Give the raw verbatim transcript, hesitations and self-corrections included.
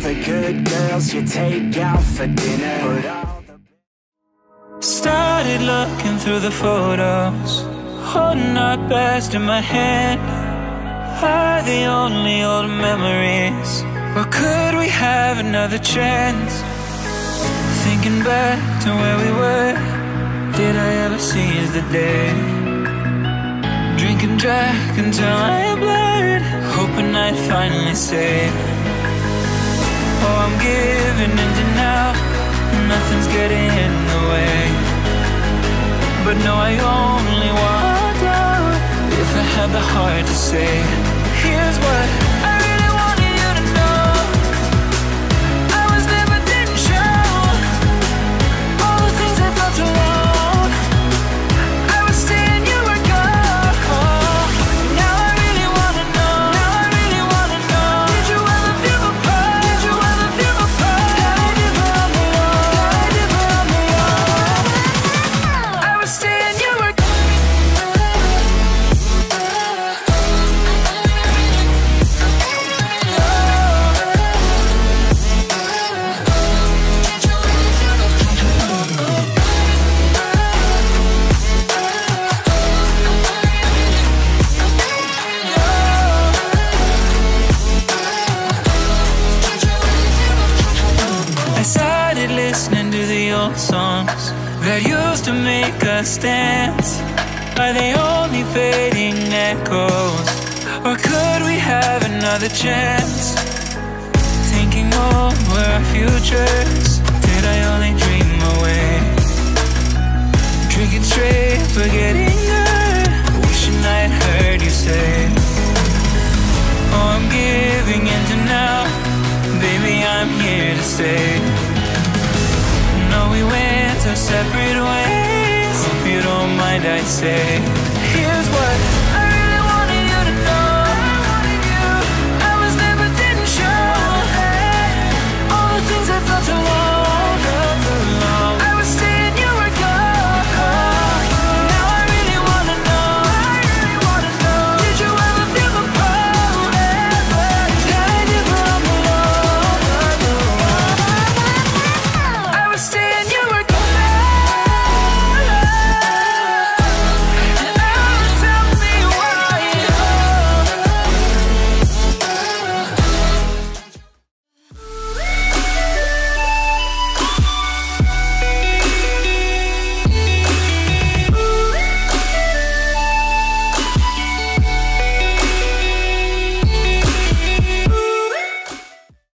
the good girls you take out for dinner. Put all the... Started looking through the photos, holding our past in my hand. Are the only old memories, or could we have another chance? Thinking back to where we were, did I ever seize the day? Drink and drag until I blurred, hoping I'd finally say, oh, I'm giving in to now, nothing's getting in the way. But no, I only want out if I had the heart to say, here's what I really wanted you to know. I was there but didn't show all the things I felt alone. I was staying, you were gone. Now I really wanna know, now I really wanna know, did you ever feel the pull? Did you ever feel the pull? God, you brought me on, God, you brought me on. I was staying, you were gone. I started listening to the old songs that used to make us dance. Are they only fading echoes, or could we have another chance? Thinking over our futures, did I only dream away? Drinking straight, forgetting her, wishing I'd heard you say, oh, I'm giving in to now, baby, I'm here to stay. No, we went our separate ways, hope you don't mind I say, here's what